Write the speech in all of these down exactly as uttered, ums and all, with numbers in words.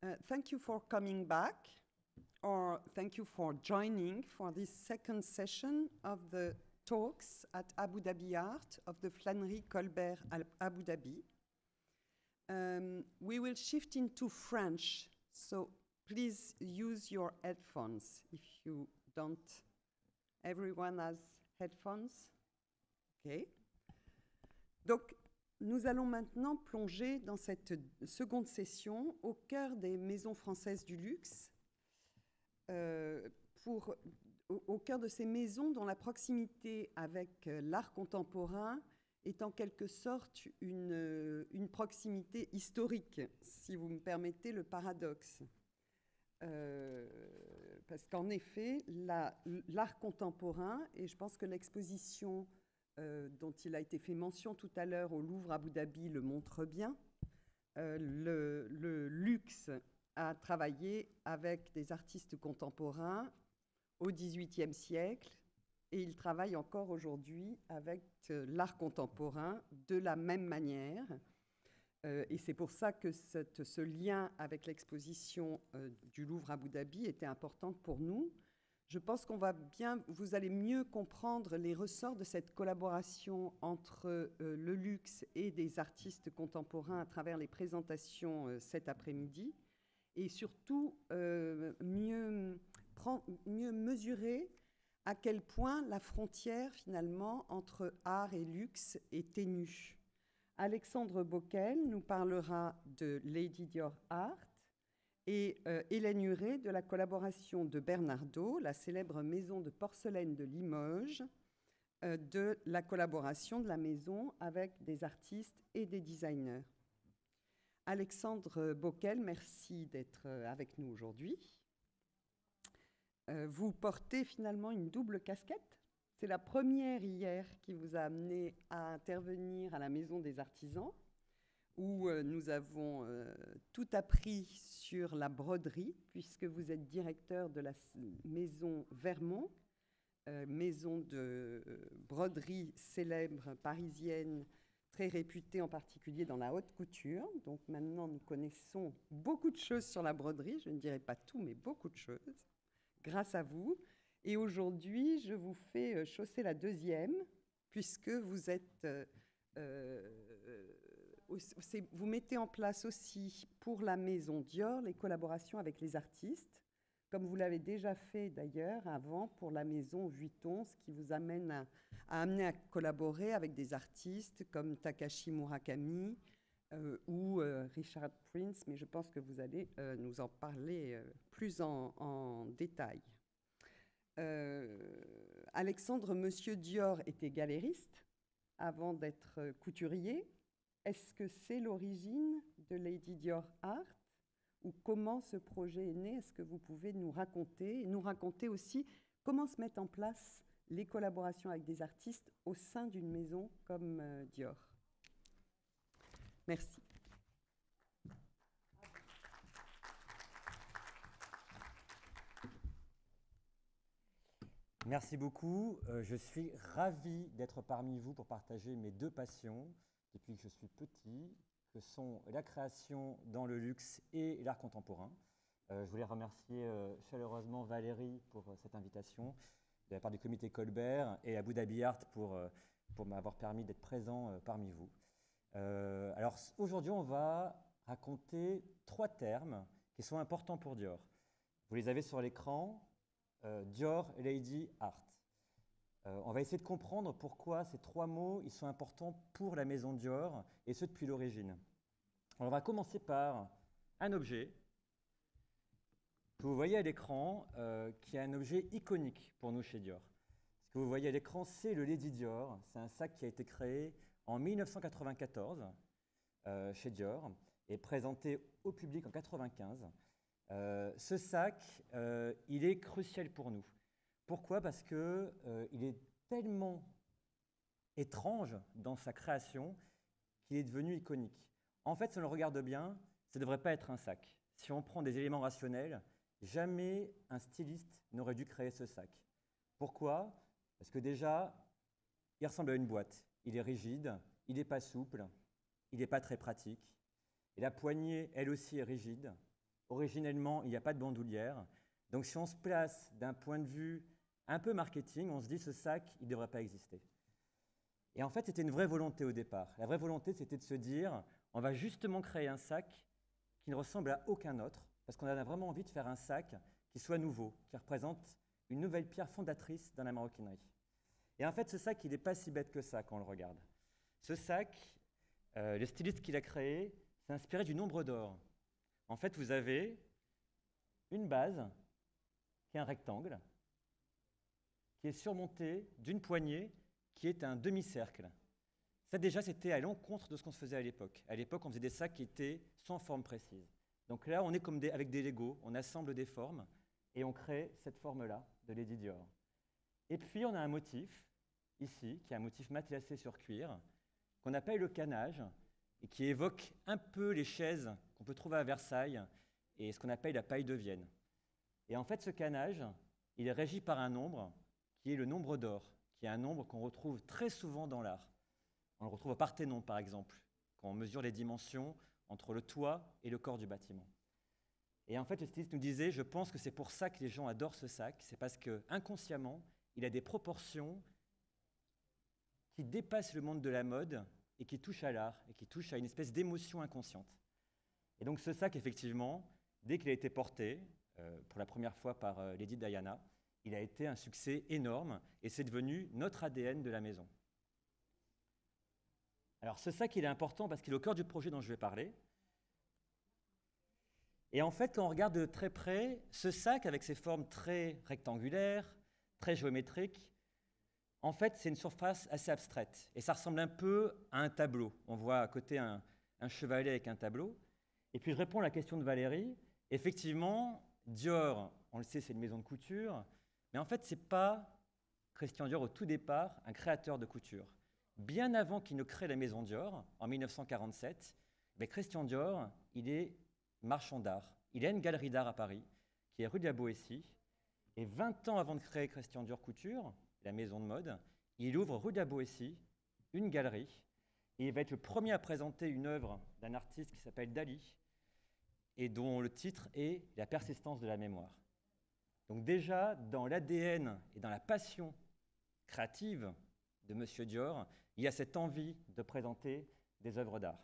Uh, thank you for coming back, or thank you for joining for this second session of the talks at Abu Dhabi Art of the Flannery Colbert Abu Dhabi. Um, we will shift into French, so please use your headphones if you don't. Everyone has headphones? OK. Donc, nous allons maintenant plonger dans cette seconde session au cœur des maisons françaises du luxe, euh, pour, au, au cœur de ces maisons dont la proximité avec euh, l'art contemporain est en quelque sorte une, euh, une proximité historique, si vous me permettez le paradoxe. Euh, parce qu'en effet, la, l'art contemporain, et je pense que l'exposition Euh, dont il a été fait mention tout à l'heure au Louvre Abu Dhabi le montre bien. Euh, le, le luxe a travaillé avec des artistes contemporains au dix-huitième siècle et il travaille encore aujourd'hui avec euh, l'art contemporain de la même manière. Euh, et c'est pour ça que cette, ce lien avec l'exposition euh, du Louvre Abu Dhabi était important pour nous. Je pense qu'on va bien, vous allez mieux comprendre les ressorts de cette collaboration entre euh, le luxe et des artistes contemporains à travers les présentations euh, cet après-midi, et surtout euh, mieux, prend, mieux mesurer à quel point la frontière finalement entre art et luxe est ténue. Alexandre Bockel nous parlera de Lady Dior Art, et euh, Hélène Huret de la collaboration de Bernardo, la célèbre maison de porcelaine de Limoges, euh, de la collaboration de la maison avec des artistes et des designers. Alexandre Bockel, merci d'être avec nous aujourd'hui. Euh, vous portez finalement une double casquette. C'est la première hier qui vous a amené à intervenir à la Maison des Artisans, où euh, nous avons euh, tout appris sur la broderie, puisque vous êtes directeur de la maison Vermont, euh, maison de euh, broderie célèbre parisienne, très réputée en particulier dans la haute couture. Donc maintenant, nous connaissons beaucoup de choses sur la broderie, je ne dirais pas tout, mais beaucoup de choses, grâce à vous. Et aujourd'hui, je vous fais chausser la deuxième, puisque vous êtes... Euh, euh, vous mettez en place aussi pour la maison Dior les collaborations avec les artistes, comme vous l'avez déjà fait d'ailleurs avant pour la maison Vuitton, ce qui vous amène à, à amener à collaborer avec des artistes comme Takashi Murakami euh, ou euh, Richard Prince, mais je pense que vous allez euh, nous en parler euh, plus en, en détail. Euh, Alexandre Monsieur Dior était galériste avant d'être couturier. Est-ce que c'est l'origine de Lady Dior Art ou comment ce projet est né? Est-ce que vous pouvez nous raconter et nous raconter aussi comment se mettent en place les collaborations avec des artistes au sein d'une maison comme euh, Dior? Merci. Merci beaucoup. Euh, je suis ravi d'être parmi vous pour partager mes deux passions depuis que je suis petit, que sont la création dans le luxe et l'art contemporain. Euh, je voulais remercier euh, chaleureusement Valérie pour euh, cette invitation de la part du comité Colbert et Abu Dhabi Art pour, euh, pour m'avoir permis d'être présent euh, parmi vous. Euh, alors aujourd'hui, on va raconter trois termes qui sont importants pour Dior. Vous les avez sur l'écran, euh, Dior et Lady Art. Euh, on va essayer de comprendre pourquoi ces trois mots ils sont importants pour la maison Dior, et ce depuis l'origine. On va commencer par un objet que vous voyez à l'écran, euh, qui est un objet iconique pour nous chez Dior. Ce que vous voyez à l'écran, c'est le Lady Dior. C'est un sac qui a été créé en mille neuf cent quatre-vingt-quatorze euh, chez Dior et présenté au public en quatre-vingt-quinze. Euh, ce sac, euh, il est crucial pour nous. Pourquoi? Parce qu'il euh, est tellement étrange dans sa création qu'il est devenu iconique. En fait, si on le regarde bien, ça ne devrait pas être un sac. Si on prend des éléments rationnels, jamais un styliste n'aurait dû créer ce sac. Pourquoi? Parce que déjà, il ressemble à une boîte. Il est rigide, il n'est pas souple, il n'est pas très pratique. Et la poignée, elle aussi, est rigide. originellement, il n'y a pas de bandoulière. Donc si on se place d'un point de vue un peu marketing, on se dit ce sac, il ne devrait pas exister. Et en fait, c'était une vraie volonté au départ. La vraie volonté, c'était de se dire, on va justement créer un sac qui ne ressemble à aucun autre, parce qu'on a vraiment envie de faire un sac qui soit nouveau, qui représente une nouvelle pierre fondatrice dans la maroquinerie. Et en fait, ce sac, il n'est pas si bête que ça quand on le regarde. Ce sac, euh, le styliste qui l'a créé, s'est inspiré du nombre d'or. En fait, vous avez une base qui est un rectangle, qui est surmonté d'une poignée qui est un demi-cercle. Ça déjà, c'était à l'encontre de ce qu'on se faisait à l'époque. À l'époque, on faisait des sacs qui étaient sans forme précise. Donc là, on est comme des, avec des Legos, on assemble des formes et on crée cette forme-là de Lady Dior. Et puis, on a un motif, ici, qui est un motif matelassé sur cuir, qu'on appelle le canage, et qui évoque un peu les chaises qu'on peut trouver à Versailles et ce qu'on appelle la paille de Vienne. Et en fait, ce canage, il est régi par un nombre qui est le nombre d'or, qui est un nombre qu'on retrouve très souvent dans l'art. On le retrouve au Parthénon, par exemple, quand on mesure les dimensions entre le toit et le corps du bâtiment. Et en fait, le styliste nous disait, je pense que c'est pour ça que les gens adorent ce sac, c'est parce qu'inconsciemment, il a des proportions qui dépassent le monde de la mode et qui touchent à l'art, et qui touchent à une espèce d'émotion inconsciente. Et donc ce sac, effectivement, dès qu'il a été porté, euh, pour la première fois par euh, Lady Diana, il a été un succès énorme, et c'est devenu notre A D N de la maison. Alors ce sac, il est important parce qu'il est au cœur du projet dont je vais parler. Et en fait, quand on regarde de très près, ce sac, avec ses formes très rectangulaires, très géométriques, en fait, c'est une surface assez abstraite. Et ça ressemble un peu à un tableau. On voit à côté un, un chevalet avec un tableau. Et puis je réponds à la question de Valérie. Effectivement, Dior, on le sait, c'est une maison de couture. Mais en fait, ce n'est pas Christian Dior, au tout départ, un créateur de couture. Bien avant qu'il ne crée la maison Dior, en mille neuf cent quarante-sept, ben Christian Dior, il est marchand d'art. Il a une galerie d'art à Paris, qui est rue de la Boétie. Et vingt ans avant de créer Christian Dior Couture, la maison de mode, il ouvre rue de la Boétie une galerie. Et il va être le premier à présenter une œuvre d'un artiste qui s'appelle Dali, et dont le titre est « La persistance de la mémoire ». Donc déjà, dans l'A D N et dans la passion créative de Monsieur Dior, il y a cette envie de présenter des œuvres d'art.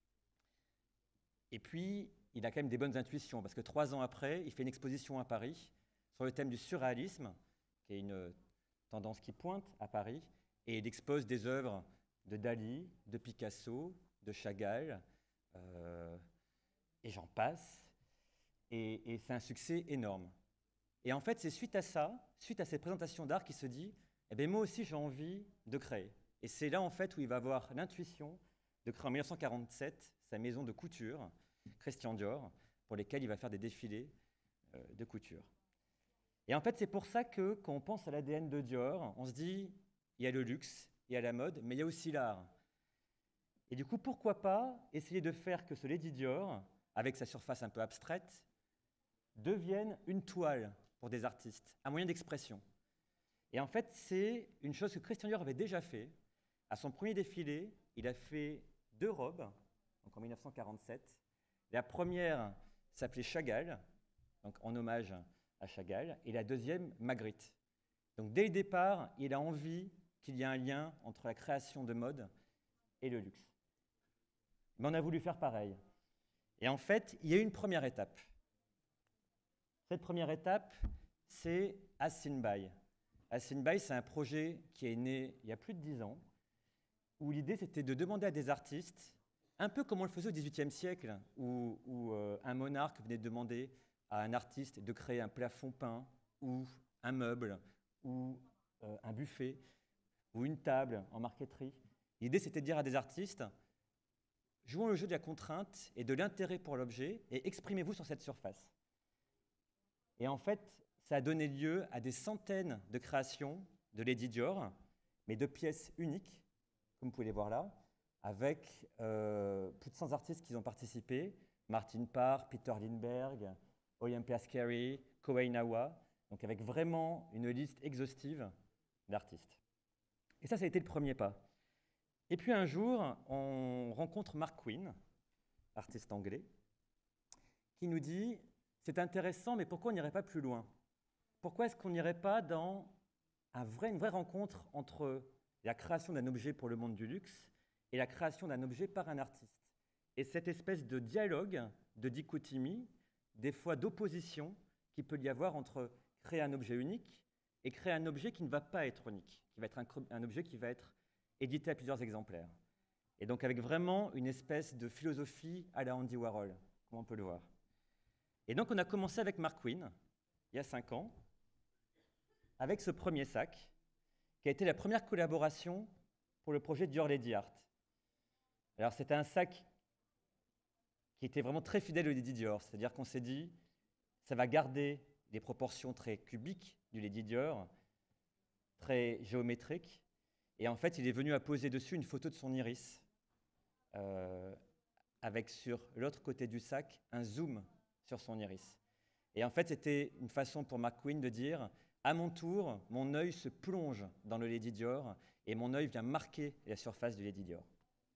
Et puis, il a quand même des bonnes intuitions, parce que trois ans après, il fait une exposition à Paris sur le thème du surréalisme, qui est une tendance qui pointe à Paris, et il expose des œuvres de Dali, de Picasso, de Chagall, euh, et j'en passe, et, et c'est un succès énorme. Et en fait, c'est suite à ça, suite à cette présentation d'art, qu'il se dit eh bien, moi aussi, j'ai envie de créer. Et c'est là, en fait, où il va avoir l'intuition de créer en mille neuf cent quarante-sept sa maison de couture, Christian Dior, pour lesquelles il va faire des défilés euh, de couture. Et en fait, c'est pour ça que, quand on pense à l'A D N de Dior, on se dit il y a le luxe, il y a la mode, mais il y a aussi l'art. Et du coup, pourquoi pas essayer de faire que ce Lady Dior, avec sa surface un peu abstraite, devienne une toile pour des artistes, un moyen d'expression. Et en fait, c'est une chose que Christian Dior avait déjà fait. À son premier défilé, il a fait deux robes, donc en mille neuf cent quarante-sept. La première s'appelait Chagall, donc en hommage à Chagall, et la deuxième, Magritte. Donc dès le départ, il a envie qu'il y ait un lien entre la création de mode et le luxe. Mais on a voulu faire pareil. Et en fait, il y a eu une première étape. Cette première étape, c'est As Seen By. As Seen By, c'est un projet qui est né il y a plus de dix ans, où l'idée, c'était de demander à des artistes, un peu comme on le faisait au dix-huitième siècle, où, où euh, un monarque venait demander à un artiste de créer un plafond peint, ou un meuble, ou euh, un buffet, ou une table en marqueterie. L'idée, c'était de dire à des artistes, jouons le jeu de la contrainte et de l'intérêt pour l'objet, et exprimez-vous sur cette surface. Et en fait, ça a donné lieu à des centaines de créations de Lady Dior, mais de pièces uniques, comme vous pouvez les voir là, avec euh, plus de cent artistes qui ont participé, Martin Parr, Peter Lindbergh, Olympia Scarry, Kohei Nawa, donc avec vraiment une liste exhaustive d'artistes. Et ça, ça a été le premier pas. Et puis un jour, on rencontre Mark Quinn, artiste anglais, qui nous dit c'est intéressant, mais pourquoi on n'irait pas plus loin? Pourquoi est-ce qu'on n'irait pas dans un vrai, une vraie rencontre entre la création d'un objet pour le monde du luxe et la création d'un objet par un artiste? Et cette espèce de dialogue, de dichotomie, des fois d'opposition, qu'il peut y avoir entre créer un objet unique et créer un objet qui ne va pas être unique, qui va être un, un objet qui va être édité à plusieurs exemplaires. Et donc avec vraiment une espèce de philosophie à la Andy Warhol, comme on peut le voir. Et donc on a commencé avec Mark Quinn, il y a cinq ans, avec ce premier sac, qui a été la première collaboration pour le projet Dior Lady Art. Alors c'était un sac qui était vraiment très fidèle au Lady Dior, c'est-à-dire qu'on s'est dit, ça va garder des proportions très cubiques du Lady Dior, très géométriques, et en fait il est venu à poser dessus une photo de son iris, euh, avec sur l'autre côté du sac un zoom sur son iris. Et en fait c'était une façon pour Mark Quinn de dire, à mon tour, mon œil se plonge dans le Lady Dior, et mon œil vient marquer la surface du Lady Dior.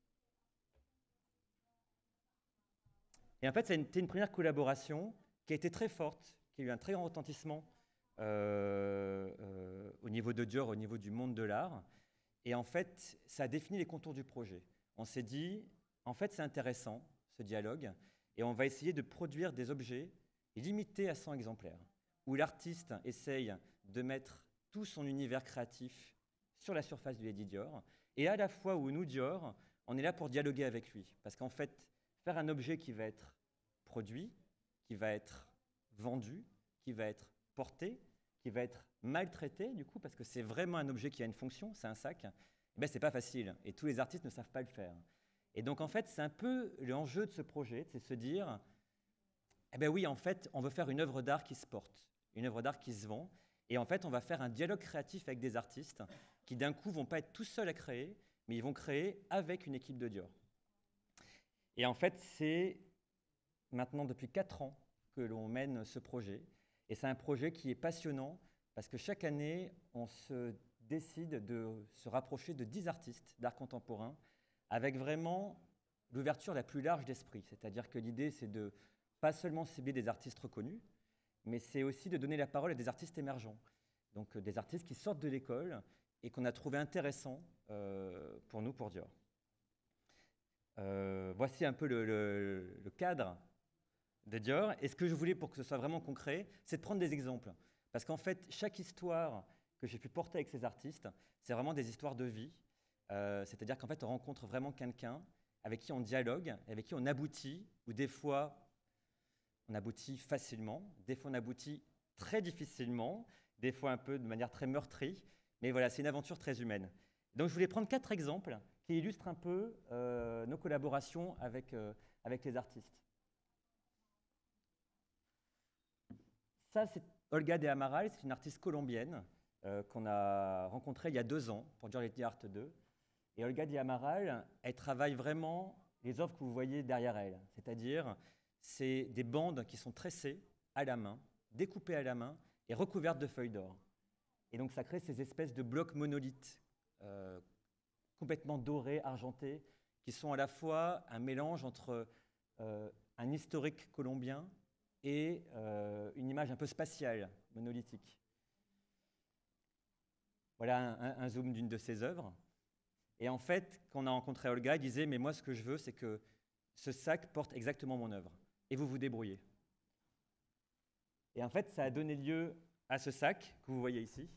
Et en fait, c'était une première collaboration qui a été très forte, qui a eu un très grand retentissement euh, euh, au niveau de Dior, au niveau du monde de l'art. Et en fait, ça a défini les contours du projet. On s'est dit, en fait, c'est intéressant, ce dialogue, et on va essayer de produire des objets limités à cent exemplaires, où l'artiste essaye de mettre tout son univers créatif sur la surface du Lady Dior, et à la fois où nous, Dior, on est là pour dialoguer avec lui. Parce qu'en fait, faire un objet qui va être produit, qui va être vendu, qui va être porté, qui va être maltraité, du coup, parce que c'est vraiment un objet qui a une fonction, c'est un sac, eh bien, c'est pas facile, et tous les artistes ne savent pas le faire. Et donc, en fait, c'est un peu l'enjeu de ce projet, c'est se dire, eh bien oui, en fait, on veut faire une œuvre d'art qui se porte, une œuvre d'art qui se vend, et en fait, on va faire un dialogue créatif avec des artistes qui, d'un coup, vont pas être tout seuls à créer, mais ils vont créer avec une équipe de Dior. Et en fait, c'est maintenant depuis quatre ans que l'on mène ce projet. Et c'est un projet qui est passionnant parce que chaque année, on se décide de se rapprocher de dix artistes d'art contemporain avec vraiment l'ouverture la plus large d'esprit. C'est-à-dire que l'idée, c'est de pas seulement cibler des artistes reconnus, mais c'est aussi de donner la parole à des artistes émergents. Donc des artistes qui sortent de l'école et qu'on a trouvé intéressants euh, pour nous, pour Dior. Euh, voici un peu le, le, le cadre de Dior. Et ce que je voulais pour que ce soit vraiment concret, c'est de prendre des exemples. Parce qu'en fait, chaque histoire que j'ai pu porter avec ces artistes, c'est vraiment des histoires de vie. Euh, c'est-à-dire qu'en fait, on rencontre vraiment quelqu'un avec qui on dialogue, avec qui on aboutit, ou des fois, on aboutit facilement, des fois, on aboutit très difficilement, des fois un peu de manière très meurtrie. Mais voilà, c'est une aventure très humaine. Donc, je voulais prendre quatre exemples qui illustrent un peu euh, nos collaborations avec, euh, avec les artistes. Ça, c'est Olga de Amaral, c'est une artiste colombienne euh, qu'on a rencontrée il y a deux ans pour Dior Lady Art deux. Et Olga de Amaral, elle travaille vraiment les œuvres que vous voyez derrière elle. C'est-à-dire, c'est des bandes qui sont tressées à la main, découpées à la main et recouvertes de feuilles d'or. Et donc, ça crée ces espèces de blocs monolithes euh, complètement dorés, argentés, qui sont à la fois un mélange entre euh, un historique colombien et euh, une image un peu spatiale, monolithique. Voilà un, un, un zoom d'une de ses œuvres. Et en fait, quand on a rencontré Olga, elle disait « Mais moi, ce que je veux, c'est que ce sac porte exactement mon œuvre. Et vous vous débrouillez. » Et en fait, ça a donné lieu à ce sac que vous voyez ici,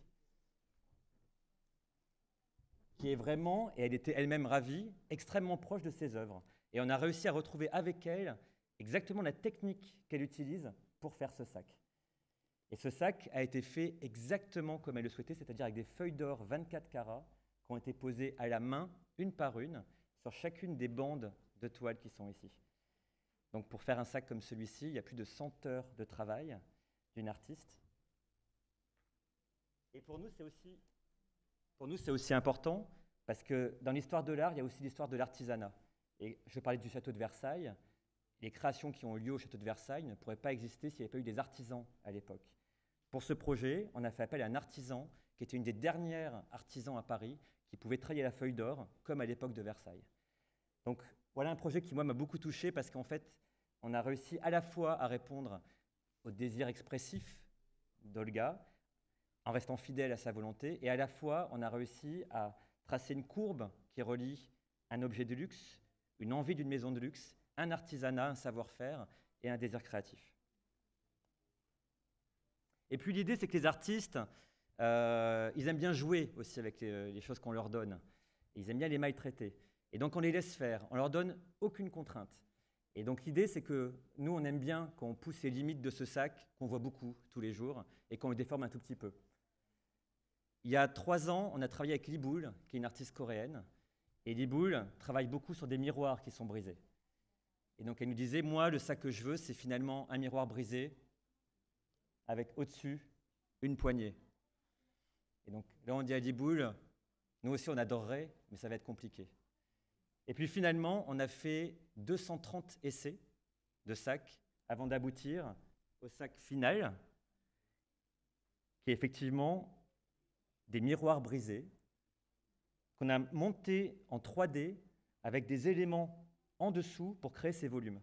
qui est vraiment, et elle était elle-même ravie, extrêmement proche de ses œuvres. Et on a réussi à retrouver avec elle exactement la technique qu'elle utilise pour faire ce sac. Et ce sac a été fait exactement comme elle le souhaitait, c'est-à-dire avec des feuilles d'or vingt-quatre carats qui ont été posées à la main, une par une, sur chacune des bandes de toile qui sont ici. Donc pour faire un sac comme celui-ci, il y a plus de cent heures de travail d'une artiste. Et pour nous, c'est aussi, pour nous, c'est aussi important parce que dans l'histoire de l'art, il y a aussi l'histoire de l'artisanat. Et je parlais du château de Versailles. Les créations qui ont eu lieu au château de Versailles ne pourraient pas exister s'il n'y avait pas eu des artisans à l'époque. Pour ce projet, on a fait appel à un artisan qui était une des dernières artisans à Paris qui pouvait travailler la feuille d'or, comme à l'époque de Versailles. Donc voilà un projet qui, moi, m'a beaucoup touché parce qu'en fait, on a réussi à la fois à répondre au désir expressif d'Olga, en restant fidèle à sa volonté, et à la fois, on a réussi à tracer une courbe qui relie un objet de luxe, une envie d'une maison de luxe, un artisanat, un savoir-faire et un désir créatif. Et puis l'idée, c'est que les artistes, euh, ils aiment bien jouer aussi avec les, les choses qu'on leur donne. Ils aiment bien les maltraiter. Et donc on les laisse faire, on leur donne aucune contrainte. Et donc l'idée, c'est que nous, on aime bien qu'on pousse les limites de ce sac, qu'on voit beaucoup tous les jours, et qu'on le déforme un tout petit peu. Il y a trois ans, on a travaillé avec Lee Bull, qui est une artiste coréenne, et Lee Bull travaille beaucoup sur des miroirs qui sont brisés. Et donc elle nous disait, moi, le sac que je veux, c'est finalement un miroir brisé, avec au-dessus une poignée. Et donc là, on dit à Lee Bull, nous aussi, on adorerait, mais ça va être compliqué. Et puis finalement, on a fait deux cent trente essais de sacs avant d'aboutir au sac final, qui est effectivement des miroirs brisés, qu'on a montés en trois D avec des éléments en dessous pour créer ces volumes.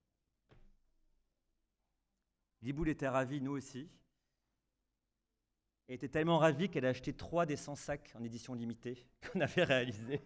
Lee Bull était ravie, nous aussi. Elle était tellement ravie qu'elle a acheté trois des cent sacs en édition limitée qu'on avait réalisés.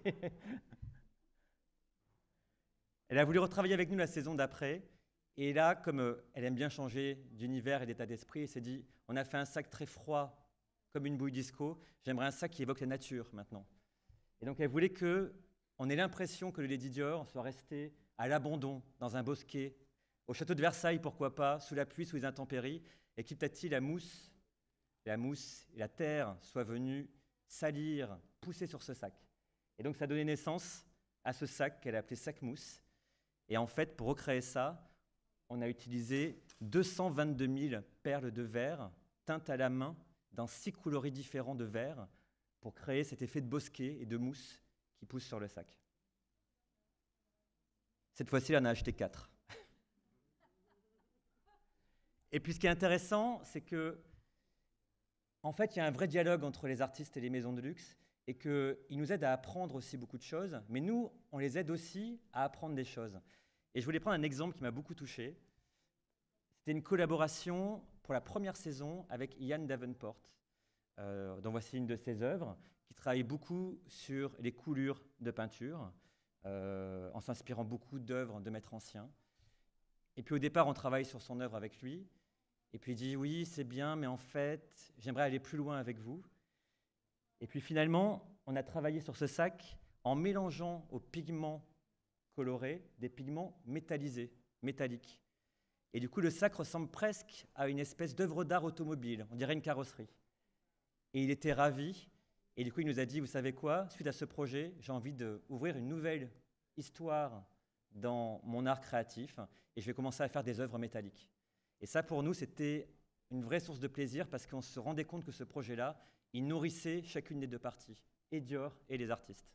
Elle a voulu retravailler avec nous la saison d'après. Et là, comme euh, elle aime bien changer d'univers et d'état d'esprit, elle s'est dit, on a fait un sac très froid, comme une bouille disco. J'aimerais un sac qui évoque la nature maintenant. Et donc elle voulait qu'on ait l'impression que le Lady Dior soit resté à l'abandon, dans un bosquet, au château de Versailles, pourquoi pas, sous la pluie, sous les intempéries, et que petit à petit la mousse, la mousse et la terre soient venues salir, pousser sur ce sac. Et donc ça a donné naissance à ce sac qu'elle a appelé sac mousse. Et en fait, pour recréer ça, on a utilisé deux cent vingt-deux mille perles de verre teintes à la main dans six coloris différents de verre pour créer cet effet de bosquet et de mousse qui pousse sur le sac. Cette fois-ci, elle en a acheté quatre. Et puis ce qui est intéressant, c'est que, en fait, il y a un vrai dialogue entre les artistes et les maisons de luxe et qu'ils nous aident à apprendre aussi beaucoup de choses, mais nous, on les aide aussi à apprendre des choses. Et je voulais prendre un exemple qui m'a beaucoup touché. C'était une collaboration pour la première saison avec Ian Davenport, euh, dont voici une de ses œuvres, qui travaille beaucoup sur les coulures de peinture, euh, en s'inspirant beaucoup d'œuvres de maîtres anciens. Et puis au départ, on travaille sur son œuvre avec lui, et puis il dit « oui, c'est bien, mais en fait, j'aimerais aller plus loin avec vous ». Et puis finalement, on a travaillé sur ce sac en mélangeant aux pigments colorés des pigments métallisés, métalliques. Et du coup, le sac ressemble presque à une espèce d'œuvre d'art automobile, on dirait une carrosserie. Et il était ravi, et du coup, il nous a dit, vous savez quoi, suite à ce projet, j'ai envie d'ouvrir une nouvelle histoire dans mon art créatif, et je vais commencer à faire des œuvres métalliques. Et ça, pour nous, c'était une vraie source de plaisir, parce qu'on se rendait compte que ce projet-là, il nourrissait chacune des deux parties, et Dior et les artistes.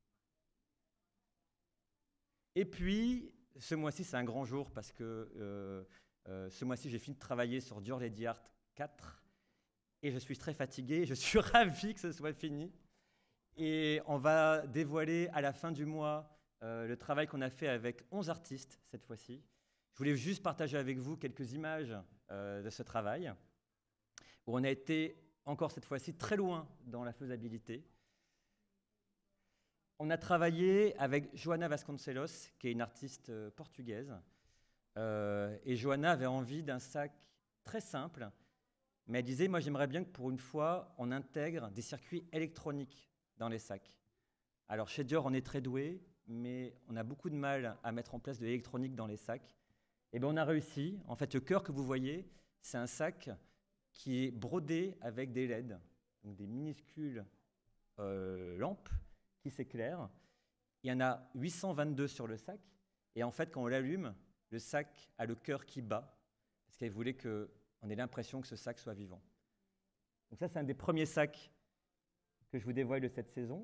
Et puis, ce mois-ci, c'est un grand jour parce que euh, euh, ce mois-ci, j'ai fini de travailler sur Dior Lady Art quatre et je suis très fatigué. Je suis ravi que ce soit fini. Et on va dévoiler à la fin du mois euh, le travail qu'on a fait avec onze artistes cette fois-ci. Je voulais juste partager avec vous quelques images euh, de ce travail où on a été encore cette fois-ci très loin dans la faisabilité. On a travaillé avec Joana Vasconcelos, qui est une artiste euh, portugaise. Euh, et Joana avait envie d'un sac très simple, mais elle disait, moi j'aimerais bien que pour une fois, on intègre des circuits électroniques dans les sacs. Alors chez Dior, on est très doué, mais on a beaucoup de mal à mettre en place de l'électronique dans les sacs. Et bien on a réussi. En fait, le cœur que vous voyez, c'est un sac qui est brodé avec des L E D, donc des minuscules euh, lampes, qui s'éclaire. Il y en a huit cent vingt-deux sur le sac. Et en fait, quand on l'allume, le sac a le cœur qui bat, parce qu'elle voulait qu'on ait l'impression que ce sac soit vivant. Donc ça, c'est un des premiers sacs que je vous dévoile de cette saison.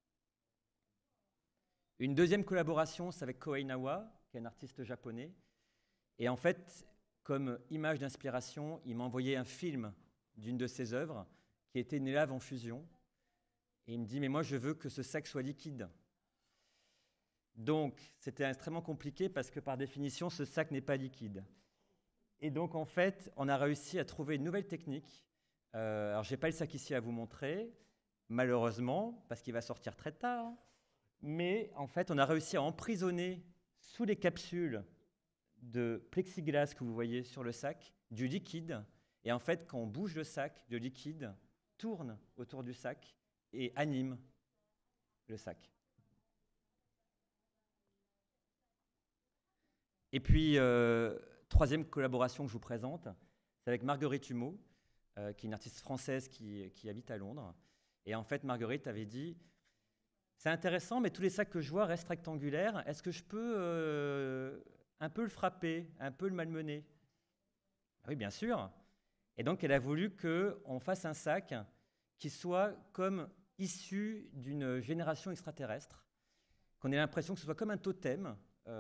Une deuxième collaboration, c'est avec Kohei Nawa, qui est un artiste japonais. Et en fait, comme image d'inspiration, il m'a envoyé un film d'une de ses œuvres, qui était une lave en fusion. Et il me dit, mais moi, je veux que ce sac soit liquide. Donc, c'était extrêmement compliqué parce que, par définition, ce sac n'est pas liquide. Et donc, en fait, on a réussi à trouver une nouvelle technique. Euh, alors, je n'ai pas le sac ici à vous montrer, malheureusement, parce qu'il va sortir très tard. Mais en fait, on a réussi à emprisonner sous les capsules de plexiglas que vous voyez sur le sac du liquide. Et en fait, quand on bouge le sac, le liquide tourne autour du sac et anime le sac. Et puis, euh, troisième collaboration que je vous présente, c'est avec Marguerite Humeau, euh, qui est une artiste française qui, qui habite à Londres. Et en fait, Marguerite avait dit, c'est intéressant, mais tous les sacs que je vois restent rectangulaires. Est-ce que je peux euh, un peu le frapper, un peu le malmener? Oui, bien sûr. Et donc, elle a voulu qu'on fasse un sac qui soit comme issu d'une génération extraterrestre, qu'on ait l'impression que ce soit comme un totem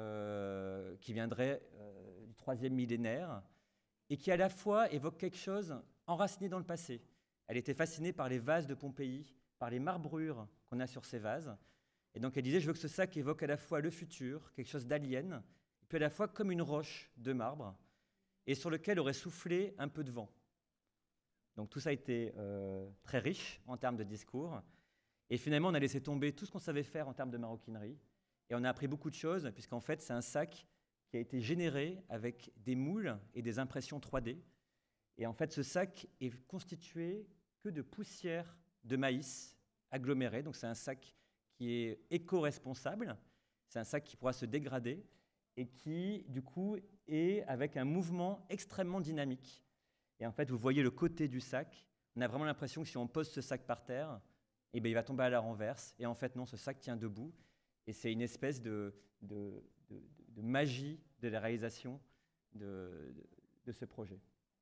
euh, qui viendrait euh, du troisième millénaire et qui à la fois évoque quelque chose enraciné dans le passé. Elle était fascinée par les vases de Pompéi, par les marbrures qu'on a sur ces vases. Et donc elle disait, je veux que ce sac évoque à la fois le futur, quelque chose d'alien, et puis à la fois comme une roche de marbre, et sur lequel aurait soufflé un peu de vent. Donc tout ça a été euh, très riche en termes de discours. Et finalement, on a laissé tomber tout ce qu'on savait faire en termes de maroquinerie. Et on a appris beaucoup de choses, puisqu'en fait, c'est un sac qui a été généré avec des moules et des impressions trois D. Et en fait, ce sac est constitué que de poussière de maïs agglomérée. Donc c'est un sac qui est éco-responsable. C'est un sac qui pourra se dégrader et qui, du coup, est avec un mouvement extrêmement dynamique. Et en fait, vous voyez le côté du sac. On a vraiment l'impression que si on pose ce sac par terre, eh bien, il va tomber à la renverse. Et en fait, non, ce sac tient debout. Et c'est une espèce de, de, de, de magie de la réalisation de, de, de ce projet.